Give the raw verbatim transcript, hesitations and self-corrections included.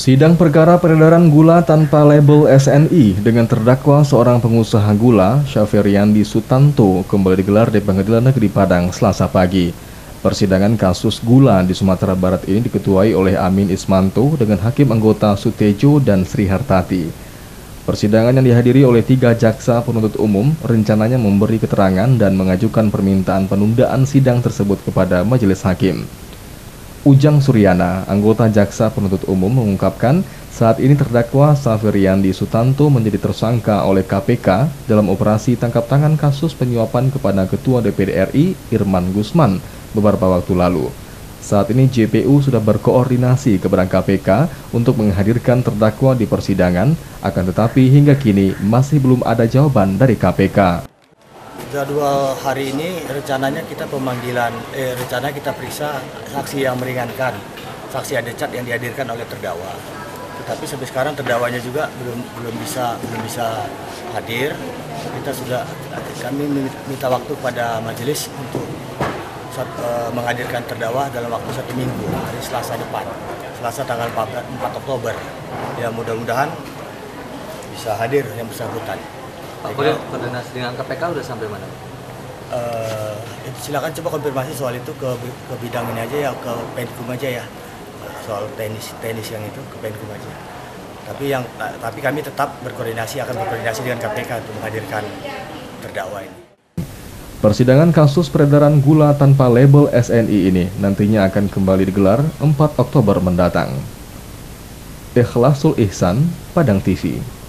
Sidang perkara peredaran gula tanpa label S N I dengan terdakwa seorang pengusaha gula, Syaferiandi Sutanto, kembali digelar di Pengadilan Negeri Padang Selasa pagi. Persidangan kasus gula di Sumatera Barat ini diketuai oleh Amin Ismanto dengan hakim anggota Sutejo dan Sri Hartati. Persidangan yang dihadiri oleh tiga jaksa penuntut umum rencananya memberi keterangan dan mengajukan permintaan penundaan sidang tersebut kepada majelis hakim. Ujang Suryana, anggota jaksa penuntut umum, mengungkapkan saat ini terdakwa Syaferiandi Sutanto menjadi tersangka oleh K P K dalam operasi tangkap tangan kasus penyuapan kepada Ketua D P D R I Irman Gusman beberapa waktu lalu. Saat ini J P U sudah berkoordinasi kepada K P K untuk menghadirkan terdakwa di persidangan, akan tetapi hingga kini masih belum ada jawaban dari K P K. Jadwal hari ini rencananya kita pemanggilan, eh, rencana kita periksa saksi yang meringankan, saksi adecat yang dihadirkan oleh terdakwa. Tetapi sampai sekarang terdakwanya juga belum belum bisa belum bisa hadir. Kita sudah kami minta waktu pada majelis untuk uh, menghadirkan terdakwa dalam waktu satu minggu, hari Selasa depan, Selasa tanggal empat Oktober. Ya mudah-mudahan bisa hadir yang bersangkutan. Pak, koordinasi dengan K P K udah sampai mana? Uh, silakan coba konfirmasi soal itu ke, ke bidang ini aja ya, ke Penkum aja ya, soal teknis teknis yang itu ke Penkum aja. Tapi yang tapi kami tetap berkoordinasi akan berkoordinasi dengan K P K untuk menghadirkan terdakwa ini. Persidangan kasus peredaran gula tanpa label S N I ini nantinya akan kembali digelar empat Oktober mendatang. Ikhlasul Ihsan, Padang T V.